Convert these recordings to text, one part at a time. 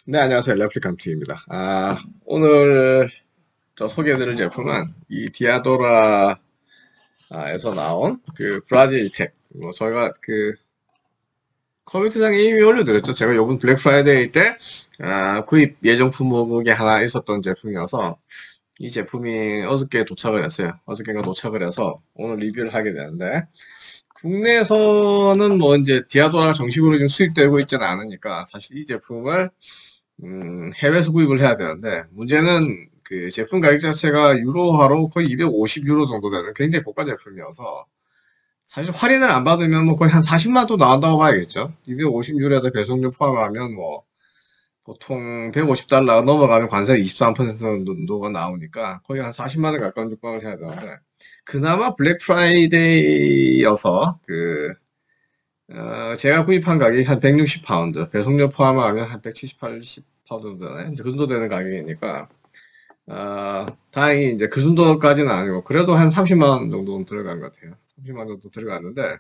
네, 안녕하세요. 레플리칸트입니다. 오늘 저 소개해드릴 제품은 이 디아도라에서 나온 그 브라질 텍. 저희가 그 커뮤니티상에 이미 올려드렸죠. 제가 요번 블랙 프라이데이 때 구입 예정 품목에 하나 있었던 제품이어서 이 제품이 어저께 도착을 했어요. 어저께가 도착을 해서 오늘 리뷰를 하게 되는데, 국내에서는 뭐 이제 디아도라가 정식으로 지금 수입되고 있지는 않으니까 사실 이 제품을 해외에서 구입을 해야 되는데, 문제는 그 제품 가격 자체가 유로화로 거의 250유로 정도 되는 굉장히 고가 제품이어서, 사실 할인을 안 받으면 뭐 거의 한 40만도 나온다고 봐야겠죠. 250유로에다 배송료 포함하면 뭐 보통 150달러 넘어가면 관세 23% 정도가 나오니까 거의 한 40만원 가까운 육박을 해야 되는데, 그나마 블랙 프라이데이여서 제가 구입한 가격이 한 160파운드, 배송료 포함하면 한 170, 80파운드 되네. 그 정도 되는 가격이니까, 다행히 이제 그 정도까지는 아니고, 그래도 한 30만원 정도는 들어간 것 같아요. 30만원 정도 들어갔는데,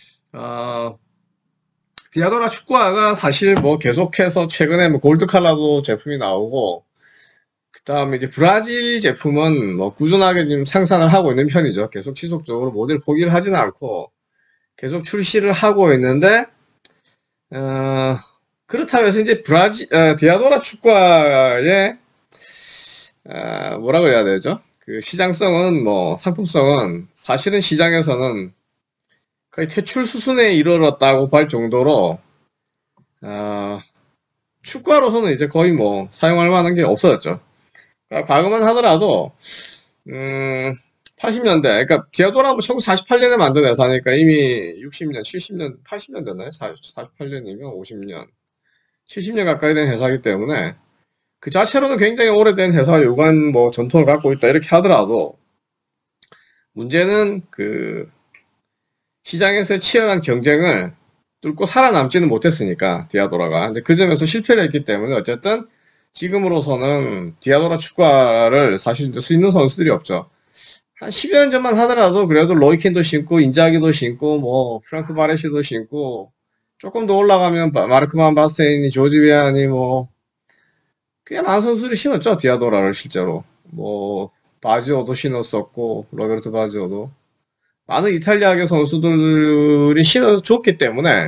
디아도라 축구화가 사실 뭐 계속해서 최근에 뭐 골드 칼라도 제품이 나오고, 그 다음에 이제 브라질 제품은 뭐 꾸준하게 지금 생산을 하고 있는 편이죠. 계속 지속적으로 모델 포기를 하지는 않고, 계속 출시를 하고 있는데, 그렇다고 해서 이제 디아도라 축구화의, 뭐라고 해야 되죠? 그 시장성은 뭐, 상품성은 사실은 시장에서는 거의 퇴출 수순에 이르렀다고 볼 정도로, 축구화로서는 이제 거의 뭐, 사용할 만한 게 없어졌죠. 그러니까 과거만 하더라도, 80년대, 그러니까 디아도라도 1948년에 만든 회사니까 이미 60년, 70년, 80년 됐나요? 48년이면 50년, 70년 가까이 된 회사이기 때문에 그 자체로는 굉장히 오래된 회사 요관 뭐 전통을 갖고 있다 이렇게 하더라도, 문제는 그 시장에서의 치열한 경쟁을 뚫고 살아남지는 못했으니까 디아도라가. 근데 그 점에서 실패를 했기 때문에 어쨌든 지금으로서는 디아도라 축구화를 사실 쓸 수 있는 선수들이 없죠. 한 10여 년 전만 하더라도 그래도 로이킨도 신고 인자기도 신고 뭐 프랑크 바레시도 신고, 조금 더 올라가면 마르크만 바스테인이 조지 비안이 뭐 꽤 많은 선수들이 신었죠. 디아도라를 실제로 뭐 바지오도 신었었고, 로베르토 바지오도 많은 이탈리아계 선수들이 신어줬기 때문에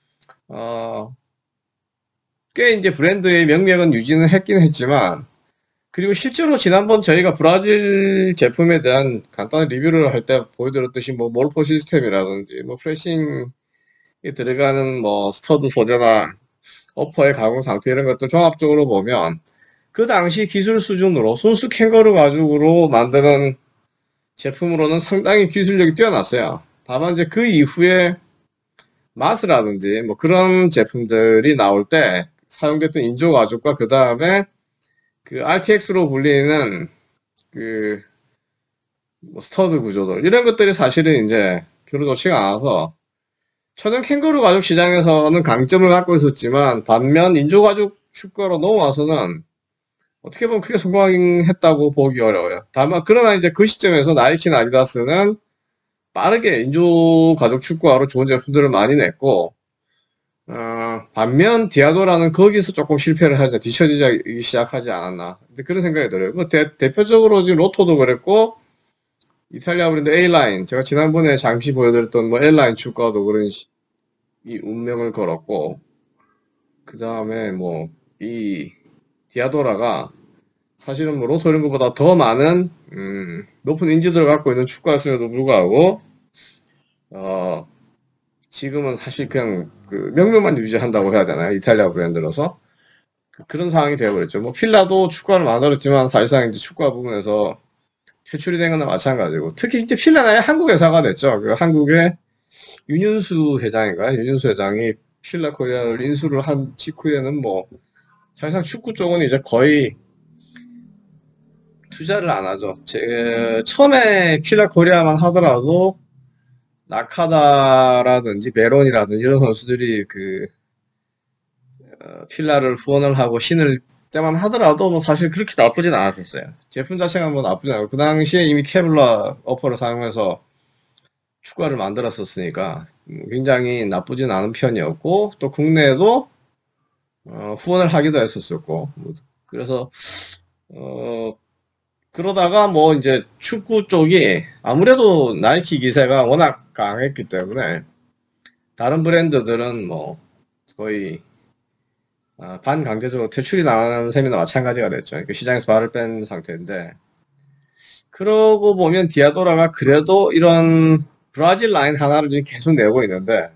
꽤 이제 브랜드의 명맥은 유지는 했긴 했지만, 그리고 실제로 지난번 저희가 브라질 제품에 대한 간단한 리뷰를 할 때 보여드렸듯이 뭐 몰포 시스템이라든지 뭐 프레싱에 들어가는 뭐 스터드 소재나 어퍼의 가공 상태 이런 것들 종합적으로 보면 그 당시 기술 수준으로 순수 캥거루 가죽으로 만드는 제품으로는 상당히 기술력이 뛰어났어요. 다만 이제 그 이후에 마스라든지 뭐 그런 제품들이 나올 때 사용됐던 인조 가죽과 그 다음에 그 RTX로 불리는 그 뭐 스터드 구조들 이런 것들이 사실은 이제 별로 좋지가 않아서 천연 캥거루 가죽 시장에서는 강점을 갖고 있었지만, 반면 인조 가죽 축구로 넘어와서는 어떻게 보면 크게 성공했다고 보기 어려워요. 다만 그러나 이제 그 시점에서 나이키나 아디다스는 빠르게 인조 가죽 축구화로 좋은 제품들을 많이 냈고, 반면 디아도라는 거기서 조금 실패를 하자 뒤처지기 시작하지 않았나, 그런 생각이 들어요. 대표적으로 지금 로토도 그랬고, 이탈리아 브랜드 A라인, 제가 지난번에 잠시 보여드렸던 뭐 L라인 축구화도 그런 이 운명을 걸었고, 그 다음에 뭐 이 디아도라가 사실은 뭐 로토 이런 것보다 더 많은 높은 인지도를 갖고 있는 축구화였음에도 불구하고 지금은 사실 그냥 그 명명만 유지한다고 해야 되나요? 이탈리아 브랜드로서 그런 상황이 되어버렸죠. 뭐 필라도 축구화를 만들었지만 사실상 이제 축구화 부분에서 퇴출이 된 거나 마찬가지고, 특히 이제 필라는 아예 한국 회사가 됐죠. 그 한국의 윤윤수 회장인가요? 윤윤수 회장이 필라 코리아를 인수를 한 직후에는 뭐 사실상 축구 쪽은 이제 거의 투자를 안 하죠. 처음에 필라 코리아만 하더라도 나카다라든지 베론이라든지 이런 선수들이 필라를 후원을 하고 신을 때만 하더라도 뭐 사실 그렇게 나쁘진 않았었어요. 제품 자체가 뭐 나쁘지 않고, 그 당시에 이미 케블라 어퍼를 사용해서 축구화를 만들었었으니까 굉장히 나쁘진 않은 편이었고, 또 국내에도 후원을 하기도 했었었고, 그래서, 그러다가 뭐 이제 축구 쪽이 아무래도 나이키 기세가 워낙 강했기 때문에 다른 브랜드들은 뭐 거의 반강제적으로 퇴출이 나가는 셈이나 마찬가지가 됐죠. 그 시장에서 발을 뺀 상태인데, 그러고 보면 디아도라가 그래도 이런 브라질 라인 하나를 지금 계속 내고 있는데,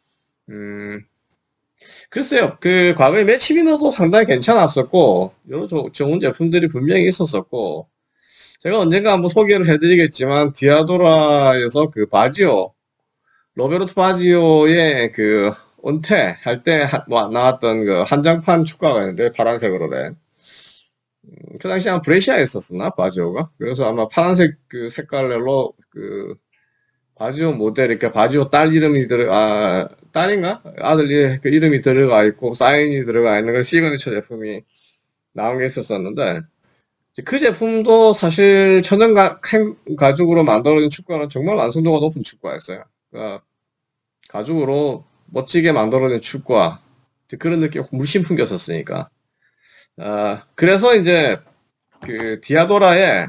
글쎄요. 그 과거에 매치미너도 상당히 괜찮았었고 여러 좋은 제품들이 분명히 있었었고, 제가 언젠가 한번 소개를 해드리겠지만 디아도라에서 그 바지오, 로베르토 바지오의 그 은퇴할 때 나왔던 그 한장판 축구화가 있는데 파란색으로 된, 그 당시에 한 브레시아에 있었었나 바지오가. 그래서 아마 파란색 그 색깔로 그 바지오 모델, 이렇게 바지오 딸 이름이 딸인가? 아들 그 이름이 들어가 있고 사인이 들어가 있는 그 시그니처 제품이 나온 게 있었었는데, 그 제품도 사실 천연 가죽으로 만들어진 축구화는 정말 완성도가 높은 축구화였어요. 그러니까 가죽으로 멋지게 만들어진 축구화, 그런 느낌 물씬 풍겼었으니까. 그래서 이제 그 디아도라에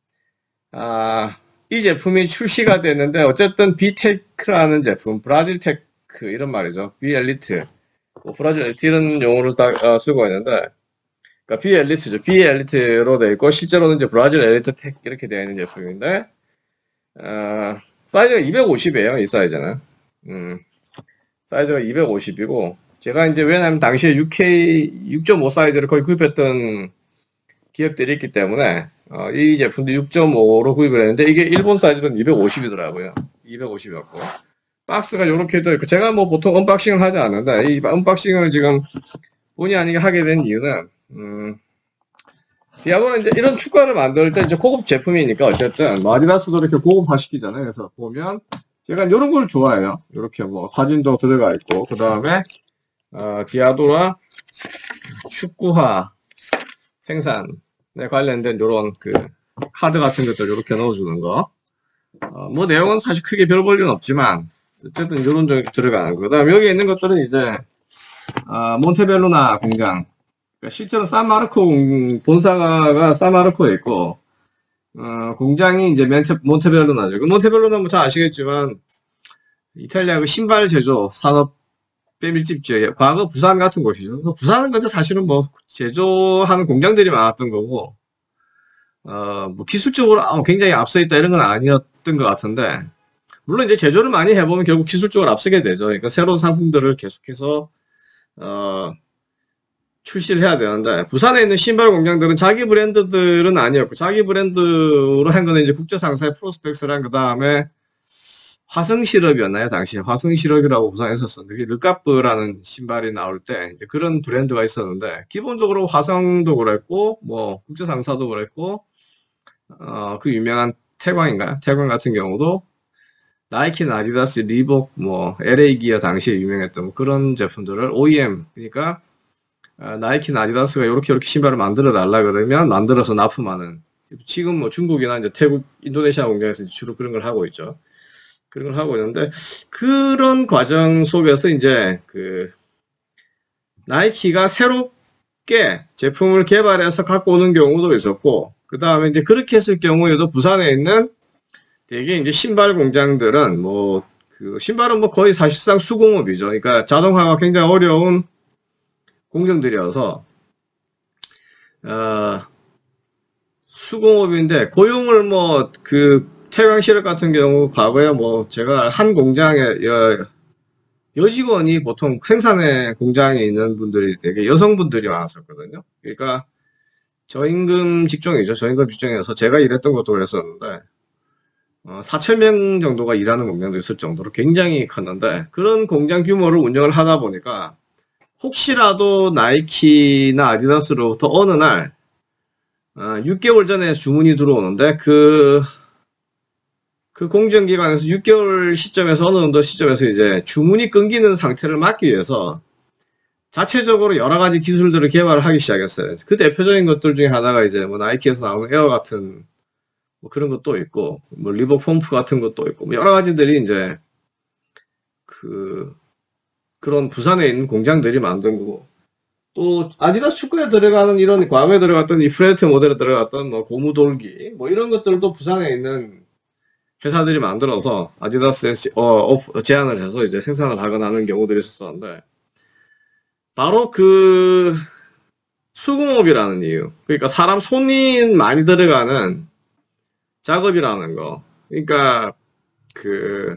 이 제품이 출시가 됐는데, 어쨌든 비테크라는 제품, 브라질 테크 이런 말이죠. 비엘리트, 브라질 엘리트 이런 용어를 쓰고 있는데, 그러니까 비엘리트죠. 비엘리트로 되어 있고 실제로는 이제 브라질 엘리트 텍 이렇게 되어 있는 제품인데, 사이즈가 250이에요. 이 사이즈는. 사이즈가 250이고, 제가 이제 왜냐면 당시에 6.5 사이즈를 거의 구입했던 기업들이 있기 때문에 이 제품도 6.5로 구입을 했는데, 이게 일본 사이즈는 250이더라고요. 250이었고 박스가 이렇게 되어 있고, 제가 뭐 보통 언박싱을 하지 않는데 이 언박싱을 지금 본의 아니게 하게 된 이유는, 디아도는 이제 이런 축구화를 만들 때 이제 고급 제품이니까 어쨌든 아디다스도 이렇게 고급화 시키잖아요. 그래서 보면 제가 이런 걸 좋아해요. 이렇게 뭐 사진도 들어가 있고, 그 다음에 디아도라 축구화 생산에 관련된 이런 그 카드 같은 것들 이렇게 넣어주는 거. 뭐 내용은 사실 크게 별 볼 일은 없지만 어쨌든 이런 쪽이 들어가는 거. 그 다음에 여기 있는 것들은 이제 몬테벨로나 공장, 그러니까 실제로 산마르코 본사가 산마르코에 있고, 공장이 이제 몬테벨로나죠. 그 몬테벨로나 뭐 잘 아시겠지만 이탈리아 그 신발 제조 산업 밀집 지역, 과거 부산 같은 곳이죠. 부산은 근데 사실은 뭐 제조하는 공장들이 많았던 거고, 뭐 기술적으로 굉장히 앞서 있다 이런 건 아니었던 것 같은데, 물론 이제 제조를 많이 해보면 결국 기술적으로 앞서게 되죠. 그러니까 새로운 상품들을 계속해서 출시를 해야 되는데, 부산에 있는 신발 공장들은 자기 브랜드들은 아니었고, 자기 브랜드로 한 거는 이제 국제상사의 프로스펙스랑, 그 다음에 화성시럽이었나요? 당시에 화성시럽이라고 부산에 있었었는데, 그게 르카프라는 신발이 나올 때 이제 그런 브랜드가 있었는데, 기본적으로 화성도 그랬고 뭐 국제상사도 그랬고, 그 유명한 태광인가요? 태광 같은 경우도 나이키나 아디다스, 리복, 뭐 LA 기어 당시에 유명했던 뭐 그런 제품들을 OEM, 그러니까 나이키나 아디다스가 이렇게 신발을 만들어 달라 그러면 만들어서 납품하는, 지금 뭐 중국이나 이제 태국, 인도네시아 공장에서 주로 그런 걸 하고 있죠. 그런 걸 하고 있는데, 그런 과정 속에서 이제 그 나이키가 새롭게 제품을 개발해서 갖고 오는 경우도 있었고, 그 다음에 이제 그렇게 했을 경우에도 부산에 있는 되게 이제 신발 공장들은 뭐 그 신발은 뭐 거의 사실상 수공업이죠. 그러니까 자동화가 굉장히 어려운 공정들이어서 수공업인데, 고용을 뭐 그 태광실업 같은 경우 과거에 뭐 제가 한 공장에 여직원이 보통 생산의 공장에 있는 분들이 되게 여성분들이 많았었거든요. 그러니까 저임금 직종이죠. 저임금 직종에서 제가 일했던 것도 그랬었는데 4,000명 정도가 일하는 공장도 있을 정도로 굉장히 컸는데, 그런 공장 규모를 운영을 하다 보니까 혹시라도 나이키나 아디다스로부터 어느 날 6개월 전에 주문이 들어오는데, 그 공정기관에서 6개월 시점에서 어느 정도 시점에서 이제 주문이 끊기는 상태를 막기 위해서 자체적으로 여러 가지 기술들을 개발을 하기 시작했어요. 그 대표적인 것들 중에 하나가 이제 뭐 나이키에서 나오는 에어 같은 뭐 그런 것도 있고, 뭐 리복 펌프 같은 것도 있고, 뭐 여러 가지들이 이제 그런 부산에 있는 공장들이 만든 거고, 또 아디다스 축구에 들어가는 이런 과거에 들어갔던 이 프레트 모델에 들어갔던 뭐 고무돌기 뭐 이런 것들도 부산에 있는 회사들이 만들어서 아디다스에 제안을 해서 이제 생산을 하거나 하는 경우들이 있었었는데 바로 그 수공업이라는 이유, 그러니까 사람 손이 많이 들어가는 작업이라는 거, 그러니까 그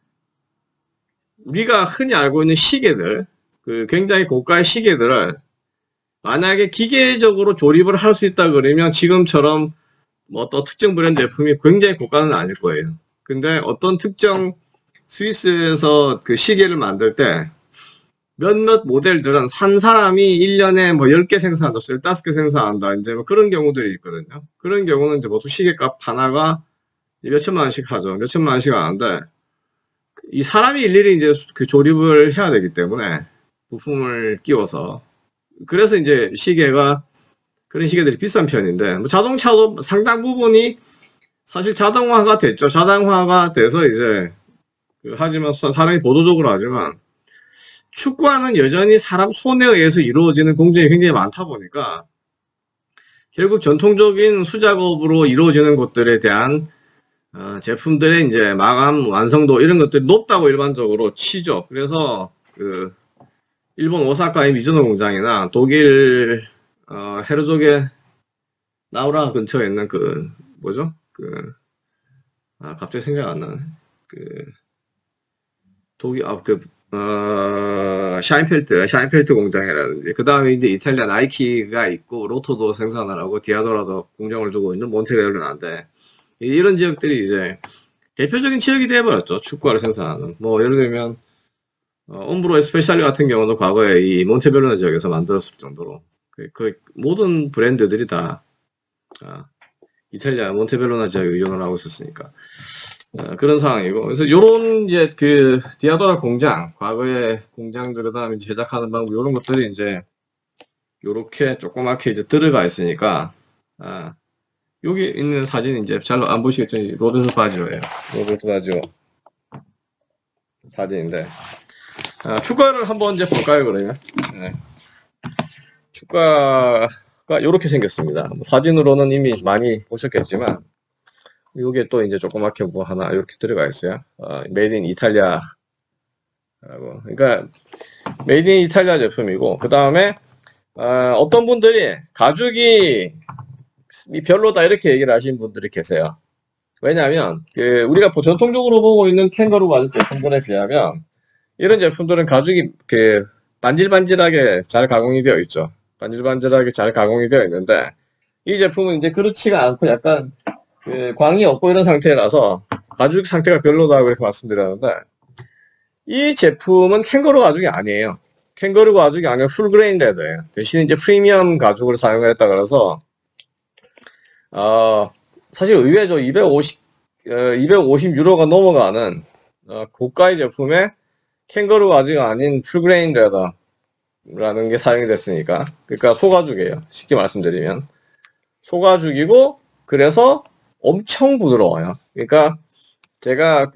우리가 흔히 알고 있는 시계들, 그 굉장히 고가의 시계들을 만약에 기계적으로 조립을 할 수 있다 그러면 지금처럼 뭐 또 특정 브랜드 제품이 굉장히 고가는 아닐 거예요. 근데 어떤 특정 스위스에서 그 시계를 만들 때 몇몇 모델들은 산 사람이 1년에 뭐 10개 생산한다, 15개 생산한다, 이제 뭐 그런 경우들이 있거든요. 그런 경우는 이제 보통 시계값 하나가 몇천만 원씩 하죠. 몇천만 원씩 하는데, 이 사람이 일일이 이제 그 조립을 해야 되기 때문에, 부품을 끼워서. 그래서 이제 시계가, 그런 시계들이 비싼 편인데, 뭐 자동차도 상당 부분이 사실 자동화가 됐죠. 자동화가 돼서 이제, 하지만 사람이 보조적으로 하지만, 축구화는 여전히 사람 손에 의해서 이루어지는 공정이 굉장히 많다 보니까 결국 전통적인 수작업으로 이루어지는 것들에 대한 제품들의 이제 마감 완성도 이런 것들이 높다고 일반적으로 치죠. 그래서 그 일본 오사카의 미즈노 공장이나 독일 헤르족의 나우라 근처에 있는 그 뭐죠? 갑자기 생각 안 나네. 독일 샤인펠트 공장이라든지, 그 다음에 이제 이탈리아 나이키가 있고, 로토도 생산을 하고, 디아도라도 공장을 두고 있는 몬테베르나인데, 이런 지역들이 이제 대표적인 지역이 되어버렸죠. 축구화를 생산하는. 뭐, 예를 들면, 옴브로 에스페셜리 같은 경우도 과거에 이 몬테베르나 지역에서 만들었을 정도로, 그 모든 브랜드들이 다, 이탈리아 몬테베르나 지역에 의존을 하고 있었으니까. 그런 상황이고, 그래서 요런 이제 그 디아도라 공장, 과거의 공장들, 그다음에 제작하는 방법, 요런 것들이 이제 요렇게 조그맣게 이제 들어가 있으니까, 여기 있는 사진 이제 잘 안 보시겠죠? 로베르토 바지오예요. 로베르토 바지오 사진인데, 축가를 한번 이제 볼까요, 그러면? 네. 축가가 요렇게 생겼습니다. 사진으로는 이미 많이 보셨겠지만, 요게 또 이제 조그맣게 뭐 하나 이렇게 들어가 있어요. 메이드 인 이탈리아라고. 그러니까 메이드 인 이탈리아 제품이고, 그 다음에 어떤 분들이 가죽이 별로다 이렇게 얘기를 하시는 분들이 계세요. 왜냐하면 우리가 전통적으로 보고 있는 캥거루 가죽 제품들에 비하면 이런 제품들은 가죽이 반질반질하게 잘 가공이 되어 있죠. 반질반질하게 잘 가공이 되어 있는데, 이 제품은 이제 그렇지가 않고 약간 광이 없고 이런 상태라서 가죽 상태가 별로다고 이렇게 말씀드렸는데, 이 제품은 캥거루 가죽이 아니에요. 캥거루 가죽이 아니라 풀그레인 레더예요. 대신 이제 프리미엄 가죽을 사용했다 그래서 사실 의외죠. 250 유로가 넘어가는 고가의 제품에 캥거루 가죽이 아닌 풀그레인 레더라는 게 사용이 됐으니까, 그러니까 소가죽이에요. 쉽게 말씀드리면 소가죽이고, 그래서 엄청 부드러워요. 그러니까 제가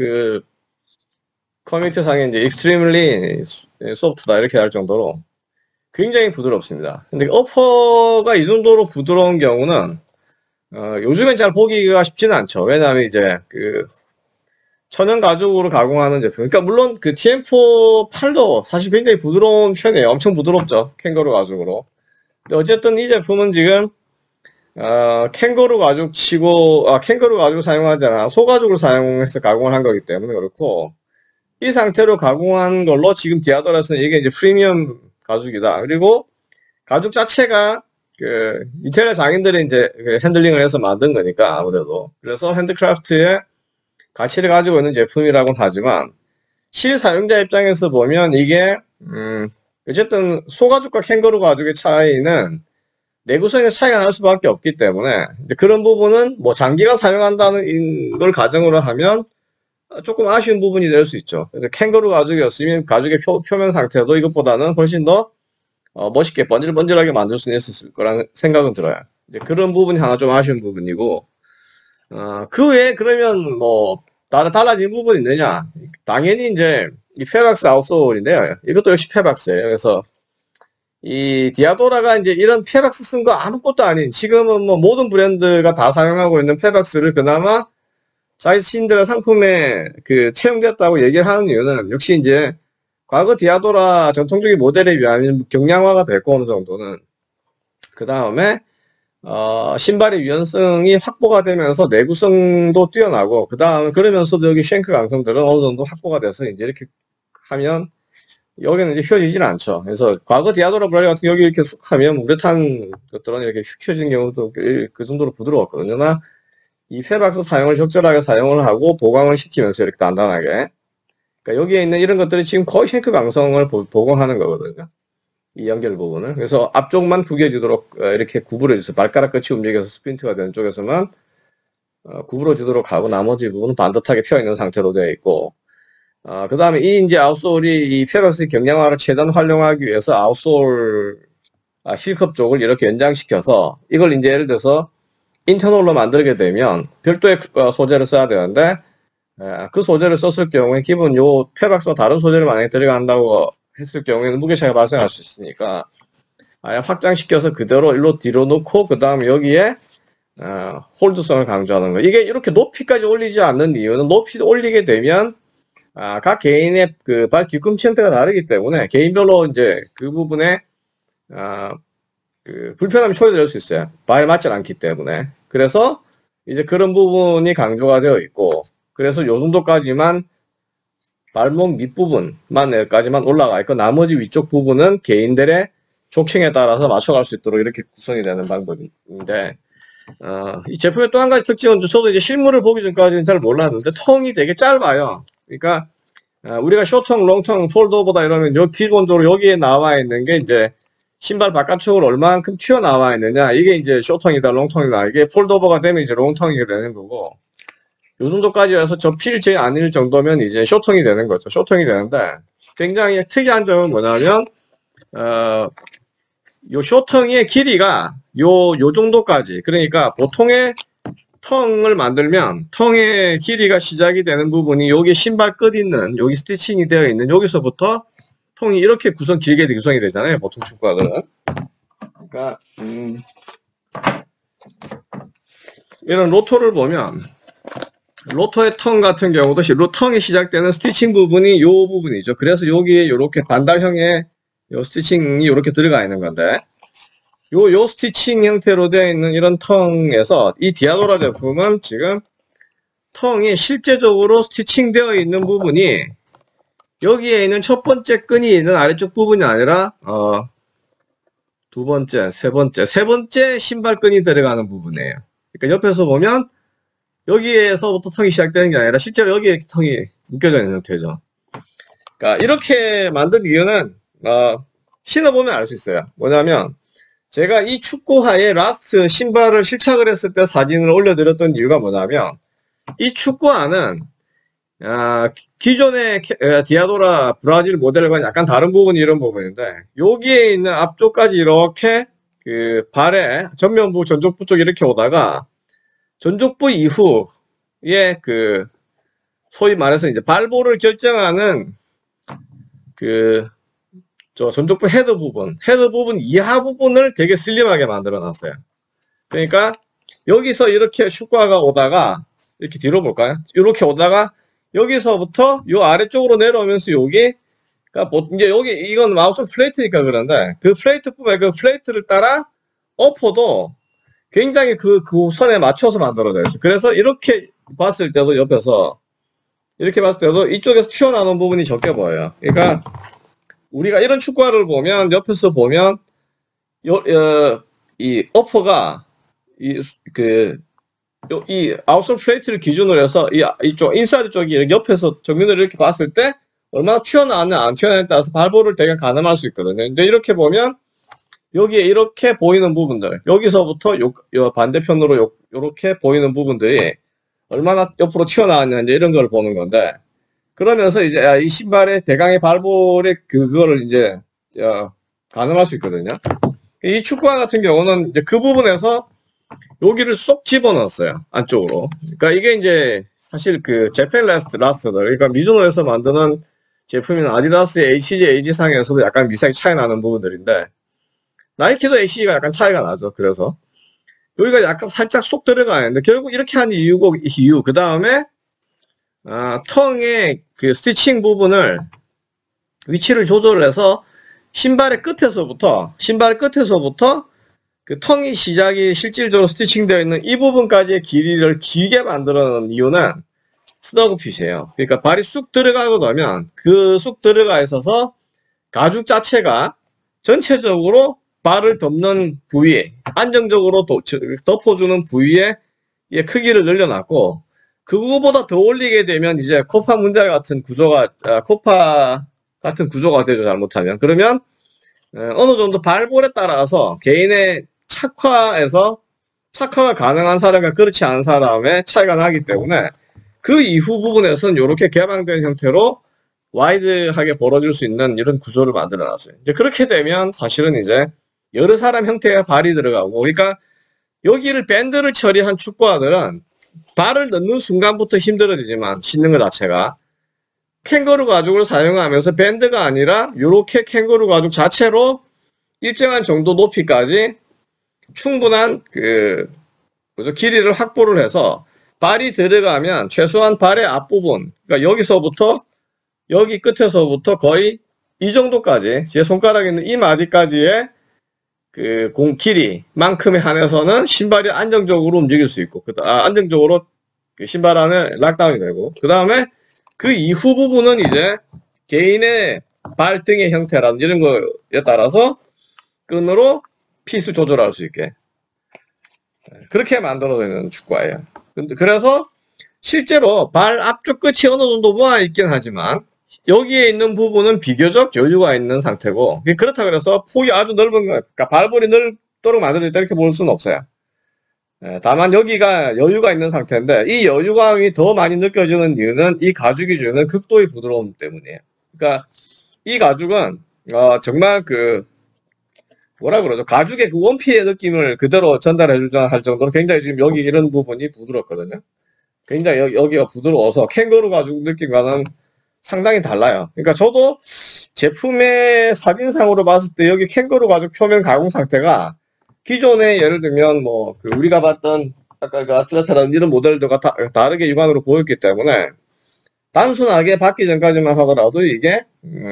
커뮤니티 상에 이제 extremely soft다 이렇게 할 정도로 굉장히 부드럽습니다. 근데 어퍼가 이 정도로 부드러운 경우는 요즘엔 잘 보기가 쉽지는 않죠. 왜냐하면 이제 천연 가죽으로 가공하는 제품. 그러니까 물론 TM4 팔도 사실 굉장히 부드러운 편이에요. 엄청 부드럽죠. 캥거루 가죽으로. 근데 어쨌든 이 제품은 지금 캥거루 가죽 치고, 캥거루 가죽 사용하지 않아 소가죽을 사용해서 가공을 한 거기 때문에 그렇고, 이 상태로 가공한 걸로 지금 디아도라스는 이게 이제 프리미엄 가죽이다. 그리고 가죽 자체가 이탈리아 장인들이 이제 핸들링을 해서 만든 거니까 아무래도. 그래서 핸드크래프트의 가치를 가지고 있는 제품이라고는 하지만, 실사용자 입장에서 보면 이게, 어쨌든 소가죽과 캥거루 가죽의 차이는 내구성의 차이가 날 수밖에 없기 때문에, 이제 그런 부분은 뭐 장기간 사용한다는 걸 가정으로 하면 조금 아쉬운 부분이 될 수 있죠. 캥거루 가죽이었으면 가죽의 표면 상태도 이것보다는 훨씬 더 멋있게 번질번질하게 만들 수 있었을 거라는 생각은 들어요. 이제 그런 부분이 하나 좀 아쉬운 부분이고, 그 외에 그러면 뭐 달라진 부분이 있느냐? 당연히 이제 이 페박스 아웃솔인데요. 이것도 역시 페박스예요. 그래서 이 디아도라가 이제 이런 페박스 쓴 거 아무것도 아닌, 지금은 뭐 모든 브랜드가 다 사용하고 있는 페박스를 그나마 자신들의 상품에 그 채용됐다고 얘기를 하는 이유는 역시 이제 과거 디아도라 전통적인 모델에 비하면 경량화가 됐고 어느 정도는, 그 다음에 신발의 유연성이 확보가 되면서 내구성도 뛰어나고, 그 다음에 그러면서도 여기 쉔크 강성들은 어느 정도 확보가 돼서 이제 이렇게 하면 여기는 이제 휘어지지는 않죠. 그래서 과거 디아도라 브라질 같은 여기 이렇게 쑥 하면 우레탄 것들은 이렇게 휙 휘어지는 경우도 그 정도로 부드러웠거든요. 그러나 이 페박스 사용을 적절하게 사용을 하고 보강을 시키면서 이렇게 단단하게, 그러니까 여기에 있는 이런 것들이 지금 거의 쉔크 강성을 보강하는 거거든요. 이 연결 부분을. 그래서 앞쪽만 구겨지도록 이렇게 구부러져서 발가락 끝이 움직여서 스프린트가 되는 쪽에서만 구부러지도록 하고, 나머지 부분은 반듯하게 펴 있는 상태로 되어 있고, 그 다음에 이 이제 아웃솔이 이 페박스 경량화를 최대한 활용하기 위해서 아웃솔 힐컵 쪽을 이렇게 연장시켜서, 이걸 이제 예를 들어서 인터널로 만들게 되면 별도의 소재를 써야 되는데, 그 소재를 썼을 경우에 기본 요 페박스와 다른 소재를 만약에 들어간다고 했을 경우에는 무게차가 발생할 수 있으니까 아예 확장시켜서 그대로 일로 뒤로 놓고, 그 다음에 여기에 홀드성을 강조하는 거. 이게 이렇게 높이까지 올리지 않는 이유는, 높이 올리게 되면 각 개인의 그 발 뒤꿈치 형태가 다르기 때문에 개인별로 이제 그 부분에 그 불편함이 초래될 수 있어요. 발에 맞지 않기 때문에. 그래서 이제 그런 부분이 강조가 되어 있고, 그래서 요 정도까지만 발목 밑부분만 여기까지만 올라가 있고, 나머지 위쪽 부분은 개인들의 족층에 따라서 맞춰갈 수 있도록 이렇게 구성이 되는 방법인데, 이 제품의 또 한 가지 특징은, 저도 이제 실물을 보기 전까지는 잘 몰랐는데 텅이 되게 짧아요. 그러니까 우리가 숏텅, 롱텅, 폴더보다 이러면 기본적으로 여기에 나와 있는 게 이제 신발 바깥쪽으로 얼마만큼 튀어나와 있느냐, 이게 이제 숏텅이다 롱텅이다, 이게 폴더버가 되면 이제 롱텅이 되는 거고, 요 정도까지 해서 접힐지 아닐 정도면 이제 숏텅이 되는 거죠. 숏텅이 되는데, 굉장히 특이한 점은 뭐냐면 요 숏텅의 길이가 요 정도까지, 그러니까 보통의 텅을 만들면 텅의 길이가 시작이 되는 부분이 여기 신발 끝 있는, 여기 스티칭이 되어 있는 여기서부터 텅이 이렇게 길게 구성이 되잖아요, 보통 축구화들은. 그러니까 이런 로토를 보면, 로토의 텅 같은 경우도 텅이 시작되는 스티칭 부분이 요 부분이죠. 그래서 여기에 이렇게 반달형의 요 스티칭이 이렇게 들어가 있는 건데, 요 스티칭 형태로 되어 있는 이런 텅에서 이 디아도라 제품은 지금 텅이 실제적으로 스티칭 되어 있는 부분이 여기에 있는 첫 번째 끈이 있는 아래쪽 부분이 아니라 두 번째, 세 번째 신발끈이 들어가는 부분이에요. 그러니까 옆에서 보면 여기에서부터 텅이 시작되는 게 아니라 실제로 여기에 텅이 묶여져 있는 형태죠. 그러니까 이렇게 만든 이유는 신어보면 알 수 있어요. 뭐냐면, 제가 이 축구화의 라스트 신발을 실착을 했을 때 사진을 올려드렸던 이유가 뭐냐면, 이 축구화는 기존의 디아도라 브라질 모델과는 약간 다른 부분이 이런 부분인데, 여기에 있는 앞쪽까지 이렇게 그 발의 전면부, 전족부 쪽 이렇게 오다가 전족부 이후에 그 소위 말해서 이제 발볼을 결정하는 저 전족부 헤드 부분 이하 부분을 되게 슬림하게 만들어 놨어요. 그러니까 여기서 이렇게 축구화가 오다가 이렇게 뒤로 볼까요? 이렇게 오다가 여기서부터 요 아래쪽으로 내려오면서 여기, 그러니까 이제 여기 이건 마우스 플레이트니까 그런데 그 플레이트 부분에 그 플레이트를 따라 어퍼도 굉장히 그 선에 맞춰서 만들어져 있어요. 그래서 이렇게 봤을 때도 옆에서 이렇게 봤을 때도 이쪽에서 튀어나오는 부분이 적게 보여요. 그러니까 우리가 이런 축구화를 보면 옆에서 보면 이 어퍼가 이 아웃솔 플레이트를 기준으로 해서 이쪽 인사이드 쪽이 이렇게 옆에서 정면으로 이렇게 봤을 때 얼마나 튀어나왔냐 안 튀어나왔냐에 따라서 발볼을 되게 가늠할 수 있거든요. 근데 이렇게 보면 여기에 이렇게 보이는 부분들, 여기서부터 요 반대편으로 요렇게 보이는 부분들이 얼마나 옆으로 튀어나왔냐, 이제 이런 걸 보는 건데, 그러면서 이제 이 신발의 대강의 발볼의 그거를 이제 가늠할 수 있거든요. 이 축구화 같은 경우는 이제 그 부분에서 여기를 쏙 집어넣었어요, 안쪽으로. 그러니까 이게 이제 사실 그 재팬 라스트들, 그러니까 미즈노에서 만드는 제품인 아디다스의 HJ, AG상에서도 약간 미세하게 차이 나는 부분들인데, 나이키도 AC가 약간 차이가 나죠. 그래서 여기가 약간 살짝 쏙 들어가는데 결국 이렇게 한 이유 그 다음에 텅의 그 스티칭 부분을 위치를 조절을 해서 신발의 끝에서부터 그 텅이 시작이 실질적으로 스티칭되어 있는 이 부분까지의 길이를 길게 만들어 놓은 이유는 스너그핏이에요. 그러니까 발이 쑥 들어가고 나면 그 쑥 들어가 있어서 가죽 자체가 전체적으로 발을 덮는 부위에 안정적으로 덮어주는 부위에 크기를 늘려놨고 그거보다 더 올리게 되면 이제 코파 문제 같은 구조가 되죠. 잘못하면. 그러면 어느 정도 발볼에 따라서 개인의 착화가 가능한 사람과 그렇지 않은 사람의 차이가 나기 때문에 그 이후 부분에서는 이렇게 개방된 형태로 와이드하게 벌어질 수 있는 이런 구조를 만들어 놨어요. 이제 그렇게 되면 사실은 이제 여러 사람 형태의 발이 들어가고, 그러니까 여기를 밴드를 처리한 축구화들은 발을 넣는 순간부터 힘들어지지만 신는 것 자체가 캥거루 가죽을 사용하면서 밴드가 아니라 이렇게 캥거루 가죽 자체로 일정한 정도 높이까지 충분한 길이를 확보를 해서 발이 들어가면 최소한 발의 앞부분, 그러니까 여기 끝에서부터 거의 이 정도까지, 제 손가락에 있는 이 마디까지의 길이만큼에 한해서는 신발이 안정적으로 움직일 수 있고, 안정적으로 신발 안에 락다운이 되고, 그 다음에 그 이후 부분은 이제 개인의 발등의 형태라든지 이런 거에 따라서 끈으로 핏을 조절할 수 있게 그렇게 만들어지는 축구화예요. 그래서 실제로 발 앞쪽 끝이 어느 정도 모아 있긴 하지만 여기에 있는 부분은 비교적 여유가 있는 상태고, 그렇다 그래서 폭이 아주 넓은 거, 그러니까 발볼이 넓도록 만들어졌다 이렇게 볼 수는 없어요. 다만 여기가 여유가 있는 상태인데 이 여유감이 더 많이 느껴지는 이유는 이 가죽이 주는 극도의 부드러움 때문이에요. 그러니까 이 가죽은 정말 뭐라 그러죠? 가죽의 그 원피의 느낌을 그대로 전달해주자 할 정도로 굉장히 지금 여기 이런 부분이 부드럽거든요. 굉장히 여기가 부드러워서 캥거루 가죽 느낌과는 상당히 달라요. 그러니까 저도 제품의 사진상으로 봤을 때 여기 캥거루 가죽 표면 가공 상태가 기존에 예를 들면 우리가 봤던 아까 그 아슬라타라는 이런 모델들과 다르게 육안으로 보였기 때문에 단순하게 받기 전까지만 하더라도 이게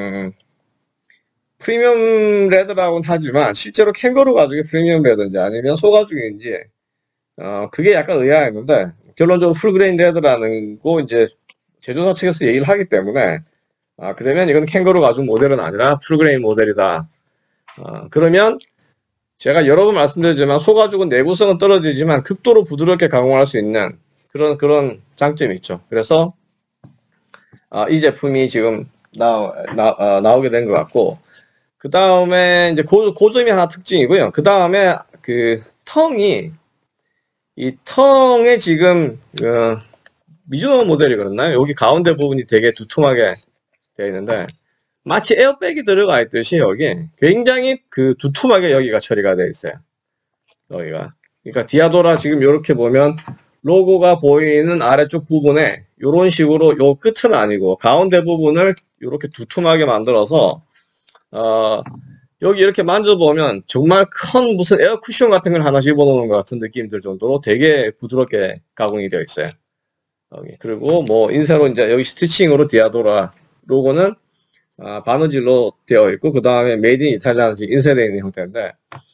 프리미엄 레더라고는 하지만 실제로 캥거루 가죽이 프리미엄 레더인지 아니면 소가죽인지 그게 약간 의아했는데 결론적으로 풀그레인 레더라는 거 이제 제조사 측에서 얘기를 하기 때문에 그러면 이건 캥거루 가죽 모델은 아니라 풀그레인 모델이다. 그러면 제가 여러 번 말씀드리지만 소가죽은 내구성은 떨어지지만 극도로 부드럽게 가공할 수 있는 그런 장점이 있죠. 그래서 이 제품이 지금 나오게 된 것 같고, 그 다음에 이제 그 점이 하나 특징이고요. 그 다음에 이 텅에 지금 미즈노 모델이 그렇나요? 여기 가운데 부분이 되게 두툼하게 되어 있는데 마치 에어백이 들어가 있듯이 여기 굉장히 두툼하게 여기가 처리가 되어 있어요. 여기가. 그러니까 디아도라 지금 이렇게 보면 로고가 보이는 아래쪽 부분에 이런 식으로 요 끝은 아니고 가운데 부분을 이렇게 두툼하게 만들어서 여기 이렇게 만져보면 정말 큰 무슨 에어 쿠션 같은 걸 하나 집어넣는 것 같은 느낌이 들 정도로 되게 부드럽게 가공이 되어 있어요. 여기. 그리고 인쇄로 이제 여기 스티칭으로 디아도라 로고는 바느질로 되어 있고, 그 다음에 메이드 인 이탈리아 인쇄되어 있는 형태인데,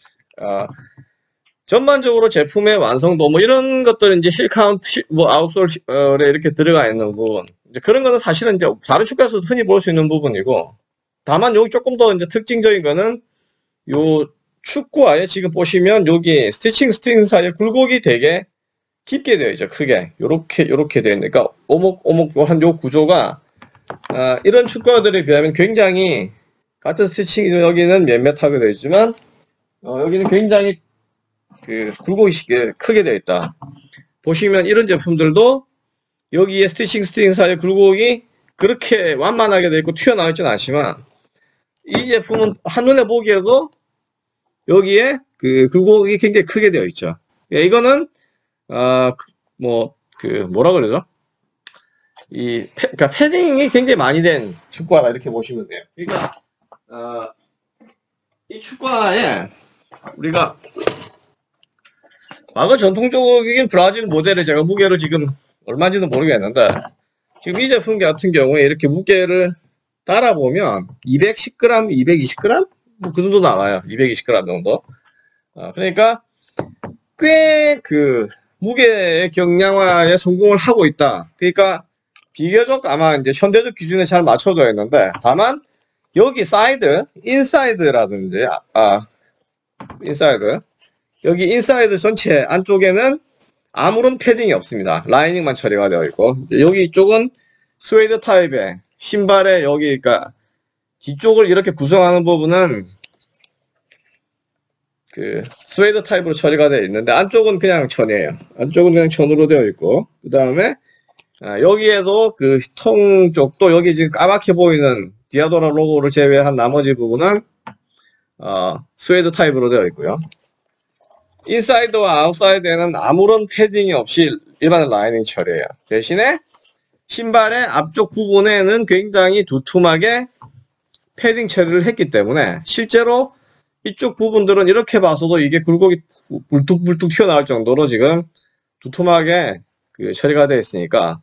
전반적으로 제품의 완성도, 이런 것들은 이제 힐 카운트, 아웃솔에 이렇게 들어가 있는 부분. 이제 그런 거는 사실은 이제 다른 축구에서도 흔히 볼 수 있는 부분이고, 다만 여기 조금 더 이제 특징적인 거는 요 축구화에 지금 보시면 여기 스팅 사이에 굴곡이 되게 깊게 되어 있죠. 크게. 요렇게 되어 있는. 그러니까 오목한 요 구조가 이런 축구화들에 비하면 굉장히 같은 스티칭이 여기는 밋밋하게 되어 있지만 여기는 굉장히 굴곡이 크게 되어 있다. 보시면 이런 제품들도 여기에 스팅 사이에 굴곡이 그렇게 완만하게 되어 있고 튀어나와 있지는 않지만 이 제품은 한눈에 보기에도 여기에 굴곡이 굉장히 크게 되어 있죠. 이거는 뭐라 그러죠? 그러니까 패딩이 굉장히 많이 된 축구화라 이렇게 보시면 돼요. 그러니까 이 축구화에 우리가 과거 전통적인 브라질 모델의 제가 무게를 지금 얼마인지는 모르겠는데, 지금 이 제품 같은 경우에 이렇게 무게를 따라보면 210g, 220g? 뭐 그 정도 나와요. 220g 정도. 그러니까 꽤 그 무게 경량화에 성공을 하고 있다. 그러니까 비교적 아마 이제 현대적 기준에 잘 맞춰져 있는데, 다만 여기 사이드, 인사이드라든지 인사이드, 여기 인사이드 전체 안쪽에는 아무런 패딩이 없습니다. 라이닝만 처리가 되어 있고, 여기 이쪽은 스웨이드 타입의 신발의 여기, 그러니까 뒤쪽을 이렇게 구성하는 부분은 그 스웨이드 타입으로 처리가 되어 있는데, 안쪽은 그냥 천이에요. 안쪽은 그냥 천으로 되어 있고, 그 다음에 여기에도 그 통 쪽도 여기 지금 까맣게 보이는 디아도라 로고를 제외한 나머지 부분은 스웨이드 타입으로 되어 있고요. 인사이드와 아웃사이드에는 아무런 패딩이 없이 일반 라이닝 처리예요. 대신에 신발의 앞쪽 부분에는 굉장히 두툼하게 패딩 처리를 했기 때문에 실제로 이쪽 부분들은 이렇게 봐서도 이게 굴곡이 불뚝불뚝 튀어나올 정도로 지금 두툼하게 그 처리가 되어 있으니까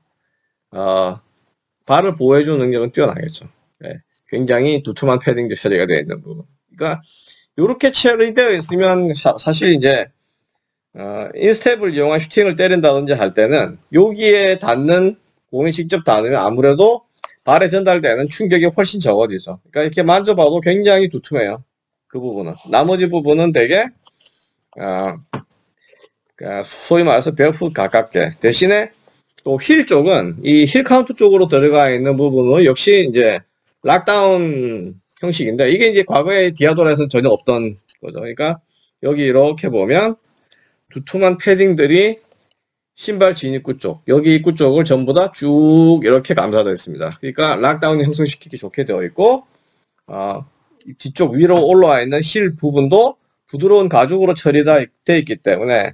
발을 보호해주는 능력은 뛰어나겠죠. 네, 굉장히 두툼한 패딩도 처리가 되어 있는 부분. 그러니까 이렇게 처리되어 있으면 사실 이제 인스텝을 이용한 슈팅을 때린다든지 할 때는 여기에 닿는 공이 직접 닿으면 아무래도 발에 전달되는 충격이 훨씬 적어지죠. 그러니까 이렇게 만져봐도 굉장히 두툼해요. 그 부분은. 나머지 부분은 되게 소위 말해서 베어풋 가깝게. 대신에 또 힐 쪽은 이 힐 카운트 쪽으로 들어가 있는 부분은 역시 이제 락다운 형식인데, 이게 이제 과거에 디아도라에서는 전혀 없던 거죠. 그러니까 여기 이렇게 보면 두툼한 패딩들이 신발 진입구 쪽, 여기 입구 쪽을 전부 다 쭉 이렇게 감싸져 있습니다. 그러니까 락다운을 형성시키기 좋게 되어 있고, 뒤쪽 위로 올라와 있는 힐 부분도 부드러운 가죽으로 처리되어 있기 때문에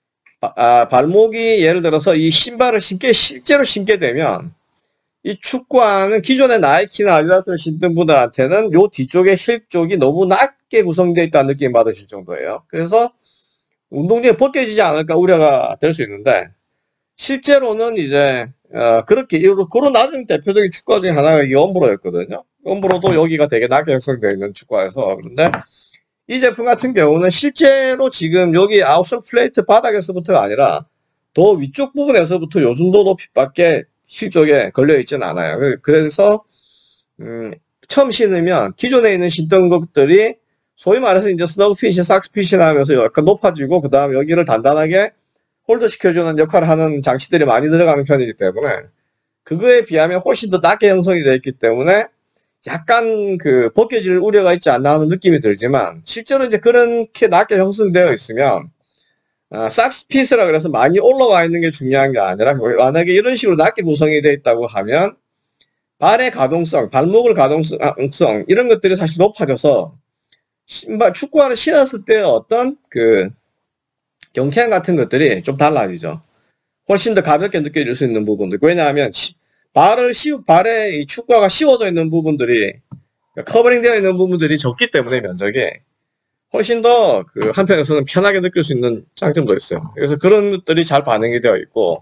발목이 예를 들어서 이 신발을 실제로 신게 되면 이 축구화는 기존의 나이키나 아디다스를 신던 분들한테는 요 뒤쪽에 힐 쪽이 너무 낮게 구성되어 있다는 느낌 받으실 정도예요. 그래서 운동 중에 벗겨지지 않을까 우려가 될 수 있는데, 실제로는 이제 그렇게 그런 낮은 대표적인 축구화 중에 하나가 이 엄브로였거든요. 엄브로도 여기가 되게 낮게 형성되어 있는 축구화여서. 그런데 이 제품 같은 경우는 실제로 지금 여기 아웃솔 플레이트 바닥에서부터가 아니라 더 위쪽 부분에서부터 요 정도 높이밖에 힐 쪽에 걸려 있지는 않아요. 그래서 처음 신으면 기존에 있는 신던 것들이 소위 말해서 이제 스너그핏이 삭스핏이 나면서 약간 높아지고, 그 다음 여기를 단단하게 홀더 시켜주는 역할을 하는 장치들이 많이 들어가는 편이기 때문에 그거에 비하면 훨씬 더 낮게 형성이 되어 있기 때문에 약간 그 벗겨질 우려가 있지 않나 하는 느낌이 들지만, 실제로 이제 그렇게 낮게 형성되어 있으면 삭스핏이라 그래서 많이 올라와 있는 게 중요한 게 아니라, 만약에 이런 식으로 낮게 구성이 되어 있다고 하면 발의 가동성, 발목의 가동성 이런 것들이 사실 높아져서 신발 축구화를 신었을 때 어떤 그 경쾌함 같은 것들이 좀 달라지죠. 훨씬 더 가볍게 느껴질 수 있는 부분들. 왜냐하면 발에 이 축구화가 씌워져 있는 부분들이, 커버링 되어 있는 부분들이 적기 때문에 면적이 훨씬 더 그 한편에서는 편하게 느낄 수 있는 장점도 있어요. 그래서 그런 것들이 잘 반영이 되어 있고,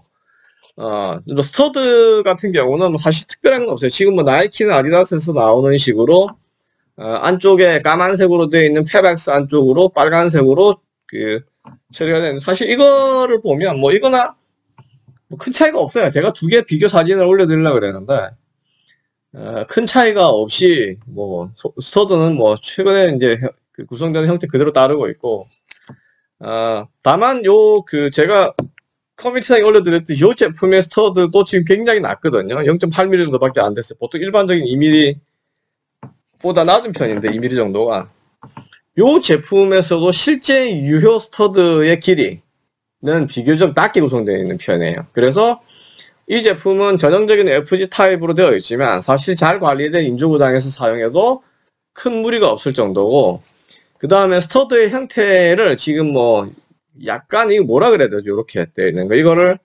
스터드 같은 경우는 사실 특별한 건 없어요. 지금 뭐 나이키나 아디다스에서 나오는 식으로 안쪽에 까만색으로 되어 있는 페백스 안쪽으로 빨간색으로 그 처리가 되는, 사실 이거를 보면 뭐 이거나 뭐 큰 차이가 없어요. 제가 두 개 비교 사진을 올려드리려고 그랬는데 큰 차이가 없이 뭐 스터드는 뭐 최근에 이제 그 구성되는 형태 그대로 따르고 있고, 다만 제가 커뮤니티상에 올려드렸듯이 이 제품의 스터드도 지금 굉장히 낮거든요. 0.8mm 정도밖에 안 됐어요. 보통 일반적인 2mm 보다 낮은 편인데 2mm 정도가. 이 제품에서도 실제 유효 스터드의 길이는 비교적 낮게 구성되어 있는 편이에요. 그래서 이 제품은 전형적인 FG 타입으로 되어 있지만 사실 잘 관리된 인조구장에서 사용해도 큰 무리가 없을 정도고, 그 다음에 스터드의 형태를 지금 뭐 약간 이거 뭐라 그래야 되죠? 이렇게 되어 있는 거. 이거를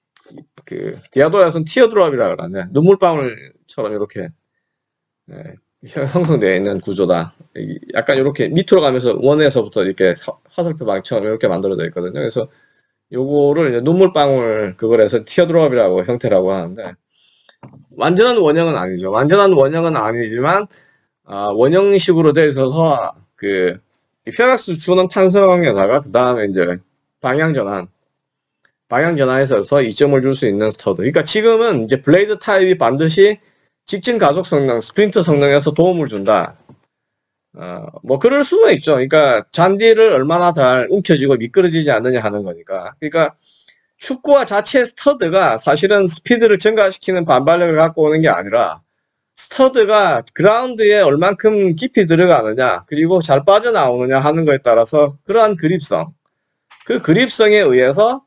그 디아도라에서는 티어드롭이라고 하네. 눈물방울처럼 이렇게 형성되어 있는 구조다. 약간 이렇게 밑으로 가면서 원에서부터 이렇게 화살표 방처럼 이렇게 만들어져 있거든요. 그래서 요거를 이제 눈물방울 그걸 해서 티어드롭이라고 형태라고 하는데, 완전한 원형은 아니죠. 완전한 원형은 아니지만 원형식으로 되어 있어서 그 피어낙스 주는 탄성에다가 그 다음에 이제 방향전환에 있어서 이점을 줄 수 있는 스터드. 그러니까 지금은 이제 블레이드 타입이 반드시 직진 가속 성능, 스프린트 성능에서 도움을 준다. 뭐 그럴 수는 있죠. 그러니까 잔디를 얼마나 잘 움켜쥐고 미끄러지지 않느냐 하는 거니까. 그러니까 축구화 자체 스터드가 사실은 스피드를 증가시키는 반발력을 갖고 오는 게 아니라, 스터드가 그라운드에 얼만큼 깊이 들어가느냐 그리고 잘 빠져나오느냐 하는 거에 따라서 그러한 그립성, 그 그립성에 의해서